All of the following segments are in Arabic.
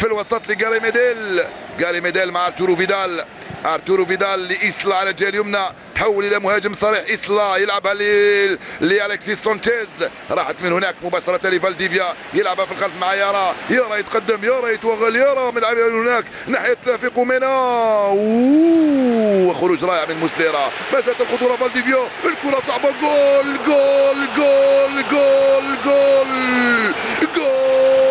في الوسط غاري ميديل مع ارتورو فيدال لإسلا على الجهه اليمنى، تحول الى مهاجم صريح. إسلا يلعبها لأليكسيس سانشيز، راحت من هناك مباشره لفالديفيا، يلعبها في الخلف مع يارا يتقدم، يارا يتوغل، يارا من هناك ناحيه فيقومينا، وخروج رائع من موسليرا. ما زالت الخطوره فالديفيا، الكره صعبه، جول جول جول جول جول جول.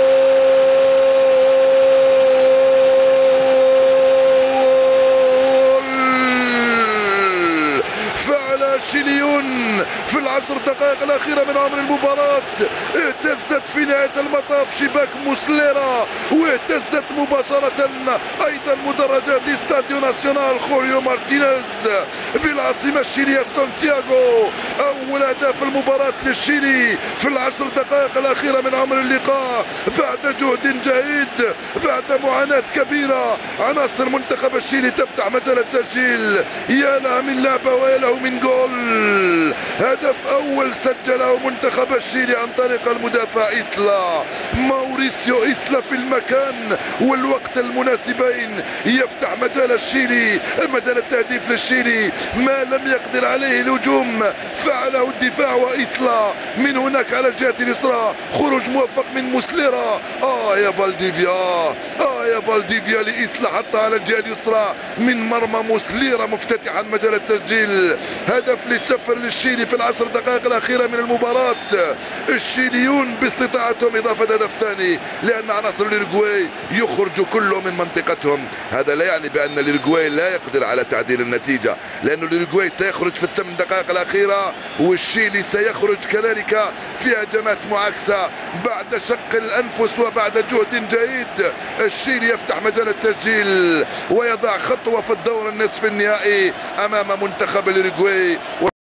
شيليون في العشر دقائق الأخيرة من عمر المباراة اهتزت في نهاية المطاف شباك موسليرا، واهتزت مباشرة أيضا مدرجات استاديو ناسيونال خوريو مارتينيز بالعاصمة الشيلية سانتياغو. أول أهداف المباراة للشيلي في العشر دقائق الأخيرة من عمر اللقاء بعد جهد جهيد، بعد معاناة كبيرة. عناصر منتخب الشيلي تفتح مجال التسجيل، يا لها من لعبة ويا له من جول. هدف أول سجله منتخب الشيلي عن طريق المدافع إسلا، ماوريسيو إسلا في المكان والوقت المناسبين، يفتح مجال الشيلي، مجال التهديف للشيلي. ما لم يقدر عليه الهجوم فعله الدفاع وإسلا من هناك على الجهة اليسرى. خروج موفق من موسليرا، يا فالديفيا، يا فالديفيا لإسلا حتى على الجهة اليسرى من مرمى موسليرا مفتتحا مجال التسجيل. هدف للشفر للشيلي في العشر دقائق الأخيرة من المباراة. الشيليون باستطاعتهم إضافة هدف ثاني، لأن عناصر الأورجواي يخرجوا كلهم من منطقتهم. هذا لا يعني بأن الأورجواي لا يقدر على تعديل النتيجة، لأن الأورجواي سيخرج في الثمان دقائق الأخيرة، والشيلي سيخرج كذلك في هجمات معاكسة بعد شق الأنفس وبعد جهد جيد. الشيلي يفتح مجال التسجيل ويضع خطوة في الدور النصف النهائي أمام منتخب الأورجواي.